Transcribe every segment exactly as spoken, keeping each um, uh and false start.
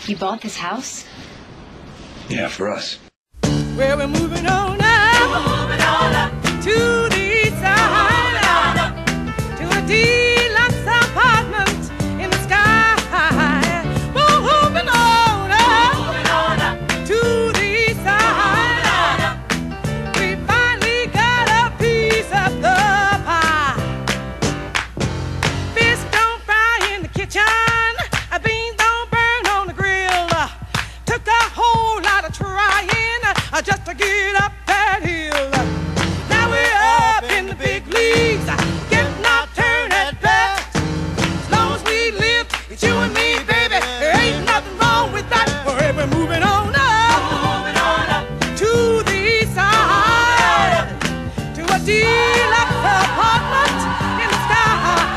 You bought this house? Yeah, for us. Well, we're moving on up, moving on up to the east side, on up to a deluxe apartment in the sky. We're moving on up, moving on up to the east side, on up. We finally got a piece of the pie. Fish don't fry in the kitchen. Beans don't burn on the grill. Took a whole lot of trying just to get up that hill. Now we're up in the big leagues, getting our turn at bat. As long as we live, it's you and me, baby. There ain't nothing wrong with that. We're moving on up, moving on up to the east side, to a deluxe apartment in the sky.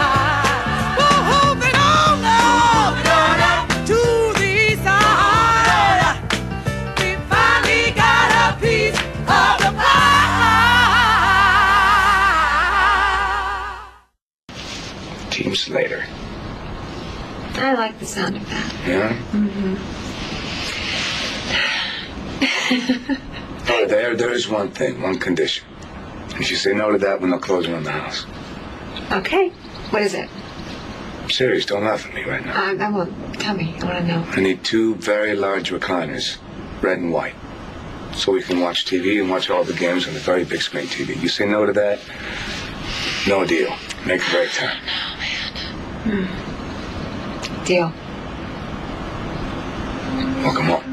Team Slater. I like the sound of that. Yeah? Mm-hmm. Oh, there, there is one thing, one condition. If you say no to that, we're not closing on the house. Okay. What is it? I'm serious, don't laugh at me right now. I, I won't. Tell me. I want to know. I need two very large recliners, red and white, so we can watch T V and watch all the games on the very big screen T V. You say no to that, no deal. Make a break time. Hmm. Deal. Well, come on.